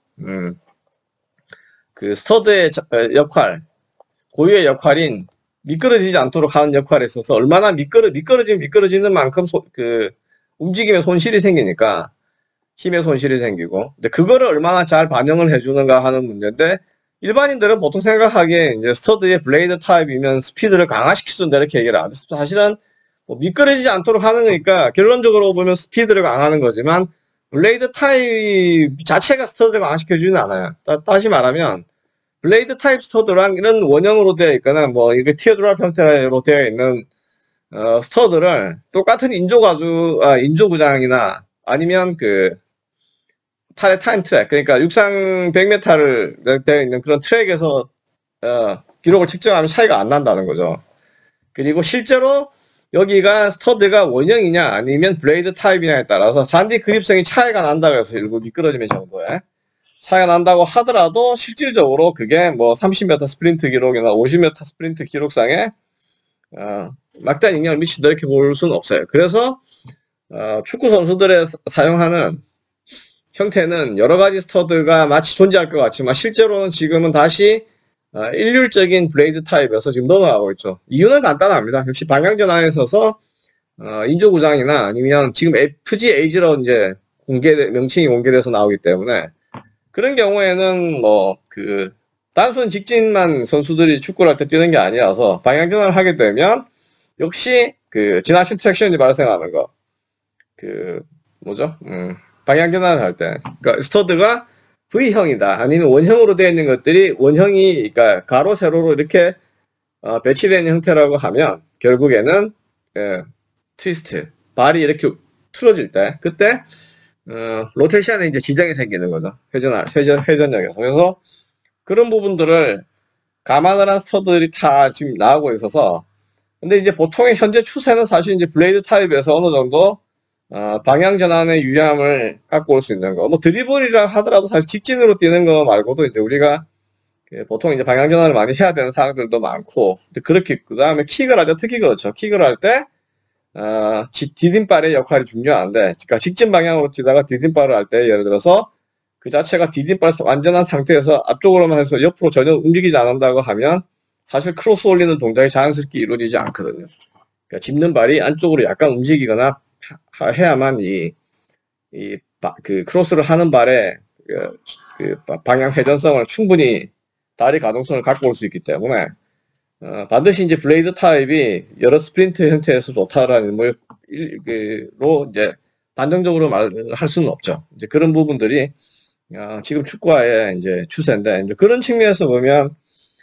그 스터드의 역할, 고유의 역할인 미끄러지지 않도록 하는 역할에 있어서 얼마나 미끄러지는 만큼 그 움직임에 손실이 생기니까 힘의 손실이 생기고, 근데 그거를 얼마나 잘 반영을 해주는가 하는 문제인데, 일반인들은 보통 생각하기에 이제 스터드의 블레이드 타입이면 스피드를 강화시켜준다 이렇게 얘기를 하는데, 사실은 뭐 미끄러지지 않도록 하는 거니까 결론적으로 보면 스피드를 강화하는 거지만 블레이드 타입 자체가 스터드를 강화시켜주지는 않아요. 다시 말하면 블레이드 타입 스터드랑 이런 원형으로 되어 있거나 뭐 이게 티어드랍 형태로 되어 있는 스터드를 똑같은 인조구장이나 아니면 그 타임 트랙, 그러니까 육상 100m를 되어 있는 그런 트랙에서 기록을 측정하면 차이가 안 난다는 거죠. 그리고 실제로 여기가 스터드가 원형이냐 아니면 블레이드 타입이냐에 따라서 잔디 그립성이 차이가 난다고 해서 일부 미끄러지는 정도에 차이가 난다고 하더라도 실질적으로 그게 뭐 30m 스프린트 기록이나 50m 스프린트 기록상에 막대한 영향을 미친다 이렇게 볼 수는 없어요. 그래서 축구 선수들의 사용하는 형태는 여러 가지 스터드가 마치 존재할 것 같지만 실제로는 지금은 다시 일률적인 블레이드 타입에서 지금 넘어가고 있죠. 이유는 간단합니다. 역시 방향전환에 있어서 인조구장이나 아니면 지금 FGAG로 이제 명칭이 공개돼서 나오기 때문에, 그런 경우에는 뭐 그 단순 직진만 선수들이 축구를 할 때 뛰는 게 아니라서 방향전환을 하게 되면 역시 그 지나친 트랙션이 발생하는 거, 그 뭐죠? 방향전환을 할 때, 그러니까 스터드가 V형이다 아니면 원형으로 되어 있는 것들이 원형이 그러니까 가로 세로로 이렇게 배치되는 형태라고 하면 결국에는 트위스트, 발이 이렇게 틀어질 때 그때 로테이션에 이제 지정이 생기는 거죠. 회전력에서. 그래서 그런 부분들을 감안을 한 스터드들이 다 지금 나오고 있어서, 근데 이제 보통의 현재 추세는 사실 이제 블레이드 타입에서 어느 정도 방향 전환의 유리함을 갖고 올 수 있는 거. 뭐 드리블이라 하더라도 사실 직진으로 뛰는 거 말고도 이제 우리가 보통 이제 방향 전환을 많이 해야 되는 상황들도 많고, 그렇게 그 다음에 킥을 할 때 특히 그렇죠. 킥을 할 때 디딤발의 역할이 중요한데, 그러니까 직진 방향으로 뛰다가 디딤발을 할 때 예를 들어서 그 자체가 디딤발 완전한 상태에서 앞쪽으로만 해서 옆으로 전혀 움직이지 않는다고 하면 사실 크로스 올리는 동작이 자연스럽게 이루어지지 않거든요. 그러니까 짚는 발이 안쪽으로 약간 움직이거나 해야만 그 크로스를 하는 발의 그 방향 회전성을 충분히 다리 가동성을 갖고 올 수 있기 때문에 반드시 이제 블레이드 타입이 여러 스프린트 형태에서 좋다라는 뭐로 이제 단정적으로 말할 수는 없죠. 이제 그런 부분들이 지금 축구화의 이제 추세인데, 이제 그런 측면에서 보면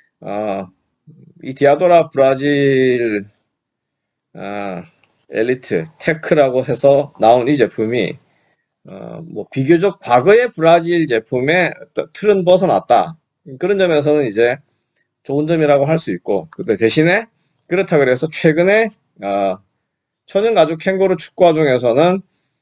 이 디아도라 브라질 엘리트 테크라고 해서 나온 이 제품이 뭐 비교적 과거의 브라질 제품의 틀은 벗어났다, 그런 점에서는 이제 좋은 점이라고 할 수 있고, 근데 대신에 그렇다 그래서 최근에 천연 가죽 캥거루 축구화 중에서는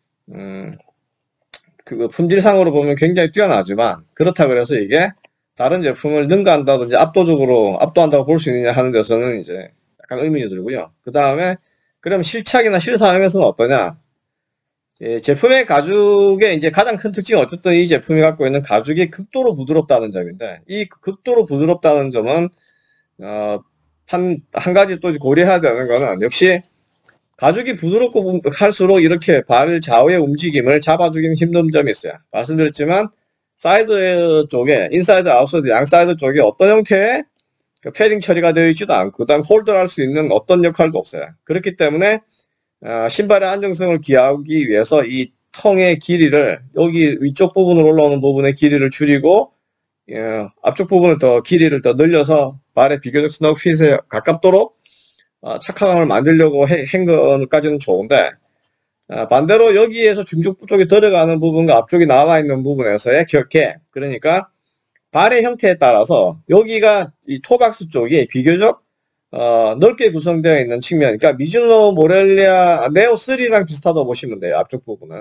그 품질상으로 보면 굉장히 뛰어나지만, 그렇다 그래서 이게 다른 제품을 능가한다든지 압도한다고 볼 수 있느냐 하는 데서는 이제 약간 의문이 들고요. 그 다음에 그럼 실착이나 실사용에서는 어떠냐? 제품의 가죽의 이제 가장 큰 특징은 어쨌든 이 제품이 갖고 있는 가죽이 극도로 부드럽다는 점인데, 이 극도로 부드럽다는 점은 한 가지 또 고려해야 되는 거는, 역시 가죽이 부드럽고 할수록 이렇게 발 좌우의 움직임을 잡아주기는 힘든 점이 있어요. 말씀드렸지만 사이드 쪽에 인사이드 아웃사이드 양 사이드 쪽에 어떤 형태의 패딩 처리가 되어 있지도 않고, 그 다음 홀드를 할 수 있는 어떤 역할도 없어요. 그렇기 때문에, 신발의 안정성을 기하기 위해서 이 텅의 길이를, 여기 위쪽 부분으로 올라오는 부분의 길이를 줄이고, 앞쪽 부분을 더 길이를 더 늘려서 발의 비교적 스너그 핏에 가깝도록 착화감을 만들려고 한 것까지는 좋은데, 반대로 여기에서 중족부 쪽에 들어가는 부분과 앞쪽이 나와 있는 부분에서의 격해, 그러니까 발의 형태에 따라서 여기가 이 토박스 쪽이 비교적 넓게 구성되어 있는 측면, 그러니까 미즈노 모렐리아 네오3랑 비슷하다고 보시면 돼요. 앞쪽 부분은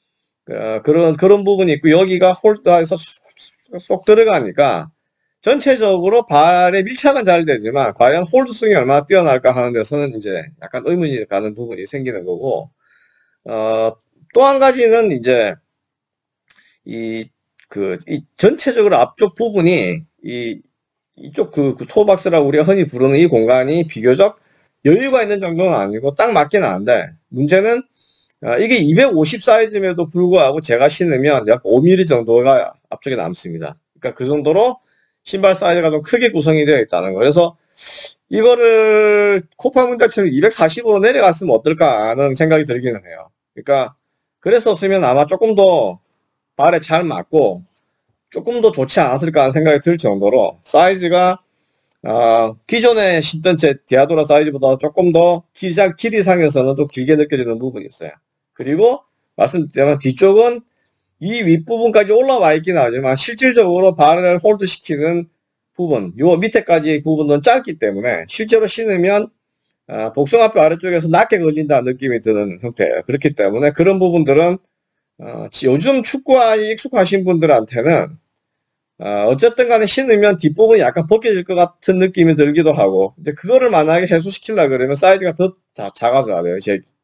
그런 부분이 있고, 여기가 홀드에서 쏙 들어가니까 전체적으로 발의 밀착은 잘 되지만 과연 홀드성이 얼마나 뛰어날까 하는 데서는 이제 약간 의문이 가는 부분이 생기는 거고, 또 한 가지는 이제 이 전체적으로 앞쪽 부분이 이쪽 그 토박스라고 우리가 흔히 부르는 이 공간이 비교적 여유가 있는 정도는 아니고 딱 맞긴 한데, 문제는 이게 250 사이즈임에도 불구하고 제가 신으면 약 5mm 정도가 앞쪽에 남습니다. 그러니까 그 정도로 신발 사이즈가 좀 크게 구성이 되어 있다는 거. 그래서 이거를 코파 문달처럼 240으로 내려갔으면 어떨까 하는 생각이 들기는 해요. 그러니까 그래서 쓰면 아마 조금 더 발에 잘 맞고 조금 더 좋지 않았을까 하는 생각이 들 정도로 사이즈가 기존에 신던 제 디아도라 사이즈보다 조금 더 길이상에서는 좀 길게 느껴지는 부분이 있어요. 그리고 말씀드린 뒤쪽은 이 윗부분까지 올라와 있긴 하지만 실질적으로 발을 홀드 시키는 부분, 요 밑에까지 부분은 짧기 때문에 실제로 신으면 복숭아뼈 아래쪽에서 낮게 걸린다는 느낌이 드는 형태예요. 그렇기 때문에 그런 부분들은 요즘 축구에 익숙하신 분들한테는 어쨌든 간에 신으면 뒷부분이 약간 벗겨질 것 같은 느낌이 들기도 하고, 근데 그거를 만약에 해소시키려고 그러면 사이즈가 더 작아져야 돼요.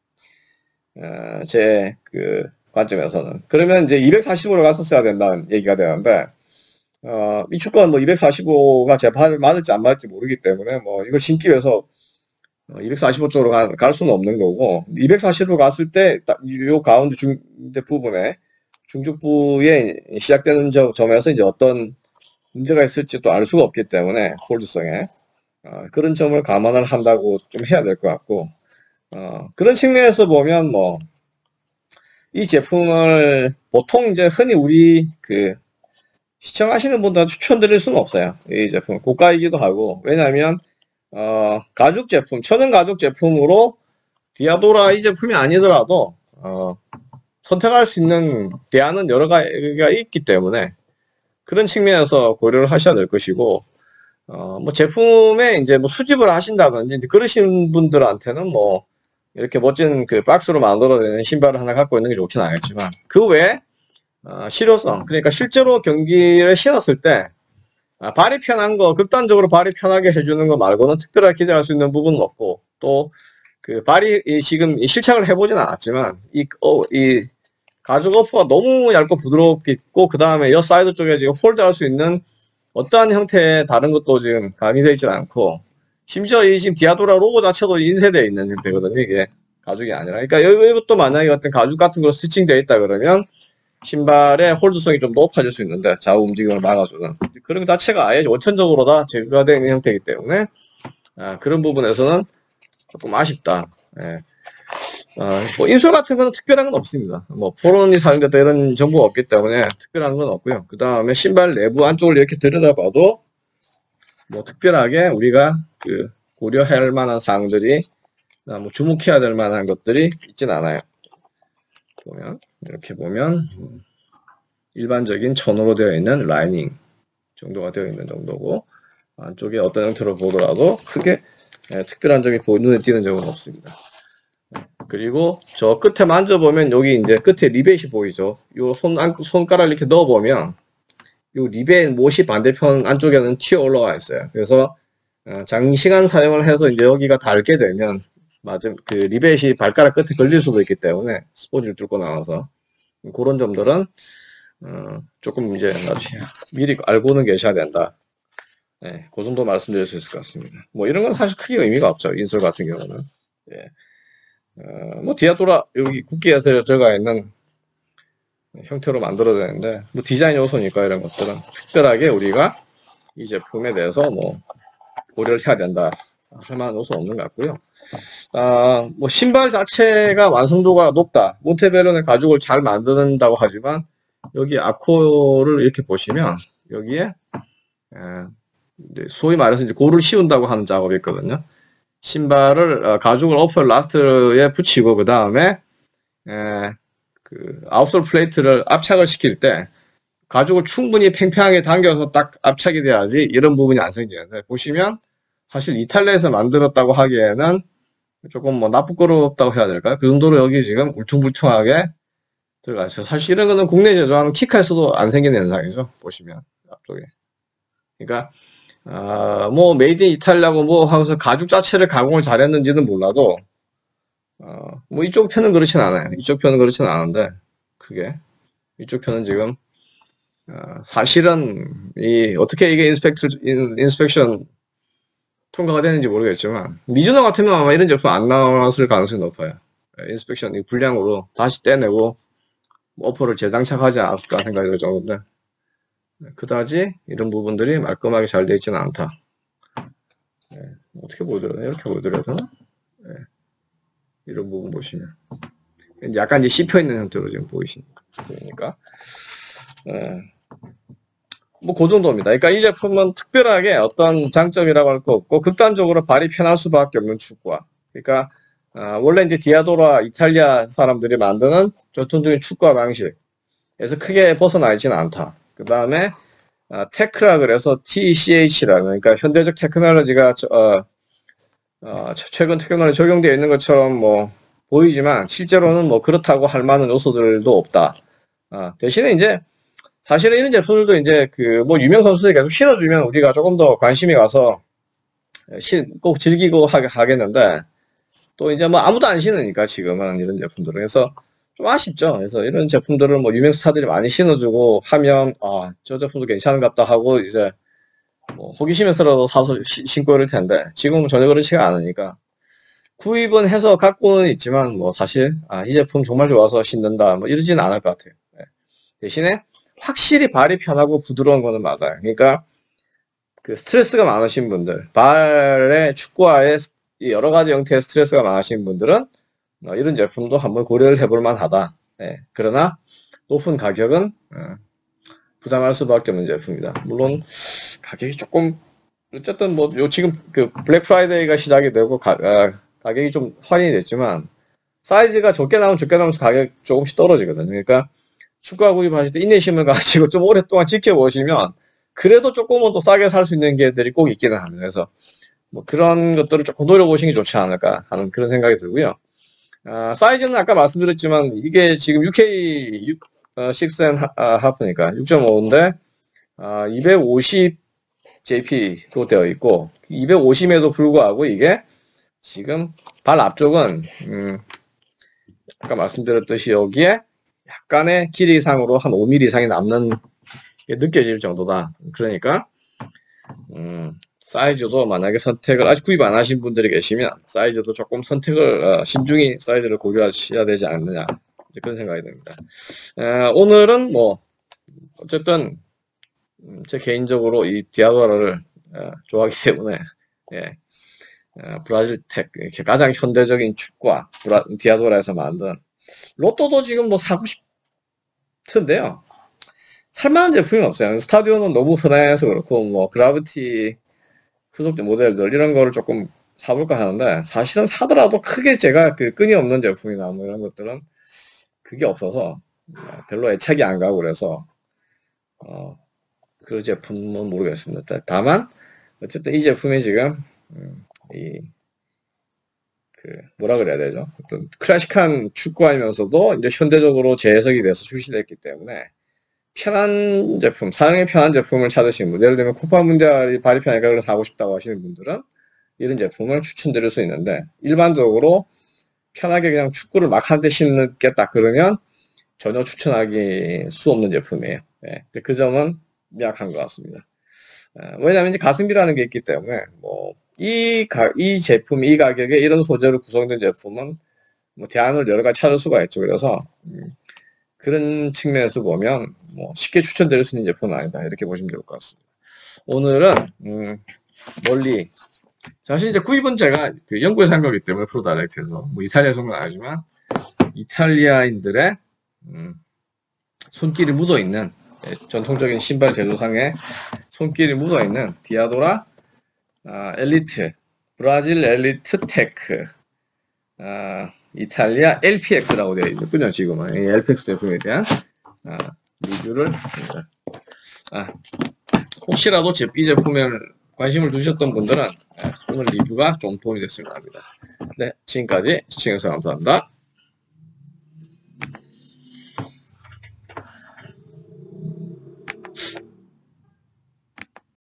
제 관점에서는. 그러면 이제 240으로 갔었어야 된다는 얘기가 되는데, 이 축구는 뭐 245가 제 발을 맞을지 안 맞을지 모르기 때문에 뭐 이걸 신기 위해서 245 쪽으로 갈 수는 없는 거고, 240으로 갔을 때 요 가운데 중대 부분에 중족부에 시작되는 점에서 이제 어떤 문제가 있을지 또 알 수가 없기 때문에 홀드성에 그런 점을 감안을 한다고 좀 해야 될 것 같고, 그런 측면에서 보면 뭐 이 제품을 보통 이제 흔히 우리 시청하시는 분들한테 추천드릴 수는 없어요. 이 제품 고가이기도 하고, 왜냐하면 가죽 제품, 천연 가죽 제품으로 디아도라 이 제품이 아니더라도 선택할 수 있는 대안은 여러 가지가 있기 때문에 그런 측면에서 고려를 하셔야 될 것이고, 뭐 제품에 이제 뭐 수집을 하신다든지 그러신 분들한테는 뭐 이렇게 멋진 박스로 만들어내는 신발을 하나 갖고 있는 게 좋긴 하겠지만, 그 외에 실효성, 그러니까 실제로 경기를 신었을 때 발이 편한 거, 극단적으로 발이 편하게 해주는 거 말고는 특별하게 기대할 수 있는 부분은 없고, 또 발이 지금 실착을 해보진 않았지만 이 가죽 어퍼가 너무 얇고 부드럽게 있고, 그 다음에 여 사이드 쪽에 지금 홀드할 수 있는 어떠한 형태의 다른 것도 지금 가미되어 있지 않고, 심지어 이 지금 디아도라 로고 자체도 인쇄되어 있는 형태거든요. 이게 가죽이 아니라. 그러니까 이것도 만약에 어떤 가죽 같은 거 스티칭되어 있다 그러면 신발의 홀드성이 좀 높아질 수 있는데, 좌우 움직임을 막아주는 그런 것 자체가 아예 원천적으로 다 제거가 되어 있는 형태이기 때문에 그런 부분에서는 조금 아쉽다. 예. 뭐 인솔 같은 거는 특별한 건 없습니다. 뭐 포론이 사용됐다 이런 정보가 없기 때문에 특별한 건 없고요. 그 다음에 신발 내부 안쪽을 이렇게 들여다봐도 뭐 특별하게 우리가 고려할 만한 사항들이, 뭐 주목해야 될 만한 것들이 있진 않아요. 이렇게 보면 일반적인 천으로 되어 있는 라이닝 정도가 되어 있는 정도고, 안쪽에 어떤 형태로 보더라도 크게 특별한 점이 눈에 띄는 점은 없습니다. 그리고 저 끝에 만져보면 여기 이제 끝에 리벳이 보이죠. 요 손가락 이렇게 넣어보면 요 리벳 못이 반대편 안쪽에는 튀어 올라와 있어요. 그래서 장시간 사용을 해서 이제 여기가 닳게 되면 리벳이 발가락 끝에 걸릴 수도 있기 때문에 스포지를 뚫고 나와서 그런 점들은 조금 이제 미리 알고는 계셔야 된다. 네, 그 정도 말씀드릴 수 있을 것 같습니다. 뭐 이런 건 사실 크게 의미가 없죠. 인솔 같은 경우는. 예. 뭐 디아도라 여기 국기에 들어가 있는 형태로 만들어졌는데, 뭐 디자인 요소니까 이런 것들은 특별하게 우리가 이 제품에 대해서 뭐 고려를 해야 된다. 할 만한 요소는 없는 것 같고요. 뭐 신발 자체가 완성도가 높다. 몬테벨론의 가죽을 잘 만든다고 하지만 여기 아코를 이렇게 보시면 여기에 소위 말해서 이제 고를 씌운다고 하는 작업이 있거든요. 신발을 가죽을 어퍼 라스트에 붙이고 그 다음에 그 아웃솔 플레이트를 압착을 시킬 때 가죽을 충분히 팽팽하게 당겨서 딱 압착이 돼야지 이런 부분이 안 생기는데 보시면 사실 이탈리아에서 만들었다고 하기에는 조금 뭐 나쁘끄럽다고 해야 될까요? 그 정도로 여기 지금 울퉁불퉁하게 들어가 있어요. 사실 이런 거는 국내 제조하는 키카에서도 안 생기는 현상이죠. 보시면 앞쪽에. 그러니까 뭐 메이드 인 이탈리아고 뭐 하면서 가죽 자체를 가공을 잘했는지는 몰라도 뭐 이쪽 편은 그렇진 않아요. 이쪽 편은 그렇진 않은데 그게 이쪽 편은 지금 사실은 어떻게 이게 인스펙션 통과가 되는지 모르겠지만 미즈노 같으면 아마 이런 제품 안 나왔을 가능성이 높아요. 인스펙션 불량으로 다시 떼내고 어퍼를 재장착하지 않았을까 생각이 들 정도인데 그다지 이런 부분들이 말끔하게 잘 되어 있지는 않다. 어떻게 보여드려야 되나? 이렇게 보여드려야 되나? 이런 부분 보시면 이제 약간 이제 씹혀있는 형태로 지금 보이니까 뭐 그 정도입니다. 그러니까 이 제품은 특별하게 어떤 장점이라고 할 거 없고 극단적으로 발이 편할 수밖에 없는 축구화. 그러니까 원래 이제 디아도라 이탈리아 사람들이 만드는 전통적인 축구화 방식에서 크게 벗어나 있지는 않다. 그 다음에 테크라 그래서 TCH라는 그러니까 현대적 테크놀로지가 최근 테크놀로지 적용되어 있는 것처럼 뭐 보이지만 실제로는 뭐 그렇다고 할 만한 요소들도 없다. 대신에 이제 사실은 이런 제품들도 이제 그 뭐 유명 선수들이 계속 신어주면 우리가 조금 더 관심이 가서 꼭 즐기고 하겠는데 또 이제 뭐 아무도 안 신으니까 지금은 이런 제품들은 그래서 좀 아쉽죠. 그래서 이런 제품들을 뭐 유명 스타들이 많이 신어주고 하면 저 제품도 괜찮은갑다 하고 이제 뭐 호기심에서라도 사서 신고 이럴 텐데 지금은 전혀 그렇지가 않으니까 구입은 해서 갖고는 있지만 뭐 사실 이 제품 정말 좋아서 신는다 뭐 이러지는 않을 것 같아요. 대신에 확실히 발이 편하고 부드러운 거는 맞아요. 그러니까 그 스트레스가 많으신 분들, 발의 축구화에 여러 가지 형태의 스트레스가 많으신 분들은 이런 제품도 한번 고려를 해볼 만하다. 그러나 높은 가격은 부담할 수밖에 없는 제품이다. 물론 가격이 조금 어쨌든 뭐 지금 그 블랙 프라이데이가 시작이 되고 가격이 좀 할인이 됐지만 사이즈가 적게 나오면 가격 조금씩 떨어지거든요. 그러니까 축구화 구입하실 때 인내심을 가지고 좀 오랫동안 지켜보시면 그래도 조금은 또 싸게 살 수 있는 게들이 꼭 있기는 합니다. 그래서 뭐 그런 것들을 조금 노려보시는 게 좋지 않을까 하는 그런 생각이 들고요. 사이즈는 아까 말씀드렸지만 이게 지금 UK 6.5니까 6.5인데 250 JP로 되어 있고 250에도 불구하고 이게 지금 발 앞쪽은 아까 말씀드렸듯이 여기에 약간의 길이상으로 한 5mm 이상이 남는 게 느껴질 정도다. 그러니까 사이즈도 만약에 선택을 아직 구입 안 하신 분들이 계시면 사이즈도 조금 선택을 신중히 사이즈를 고려하셔야 되지 않느냐 그런 생각이 듭니다. 오늘은 뭐 어쨌든 제 개인적으로 이 디아도라를 좋아하기 때문에 브라질 텍 이렇게 가장 현대적인 축구화 디아도라에서 만든 로또도 지금 뭐 사고 싶은데요. 살만한 제품이 없어요. 스타디오는 너무 흔해서 그렇고 뭐 그라비티 후속된 모델들 이런 거를 조금 사볼까 하는데 사실은 사더라도 크게 제가 그 끈이 없는 제품이나 뭐 이런 것들은 그게 없어서 별로 애착이 안 가고 그래서 그 제품은 모르겠습니다. 다만 어쨌든 이 제품이 지금 뭐라 그래야 되죠? 어떤 클래식한 축구하면서도 이제 현대적으로 재해석이 돼서 출시됐기 때문에 편한 제품, 사용이 편한 제품을 찾으시는 분, 예를 들면 코파 문디알이 발이 편하니까 그걸 사고 싶다고 하시는 분들은 이런 제품을 추천드릴 수 있는데 일반적으로 편하게 그냥 축구를 막 한 대 신겠다 그러면 전혀 추천하기 수 없는 제품이에요. 그 점은 미약한 것 같습니다. 왜냐하면 이제 가성비라는 게 있기 때문에 이 제품, 이 가격에 이런 소재로 구성된 제품은 뭐 대안을 여러 가지 찾을 수가 있죠. 그래서 그런 측면에서 보면 뭐 쉽게 추천드릴 수 있는 제품은 아니다. 이렇게 보시면 될 것 같습니다. 오늘은 멀리. 사실 이제 구입은 제가 그 영국에서 한 거기 때문에 프로 다이렉트에서 뭐 이탈리아에서 온 건 아니지만 이탈리아인들의 손길이 묻어 있는 전통적인 신발 제조상에 손길이 묻어 있는 디아도라 엘리트, 브라질 엘리트 테크, 이탈리아 LPX라고 되어 있군요. 지금은 이 LPX 제품에 대한 리뷰를 합니다. 혹시라도 이 제품에 관심을 두셨던 분들은 오늘 리뷰가 좀 도움이 됐으면 합니다. 네, 지금까지 시청해주셔서 감사합니다.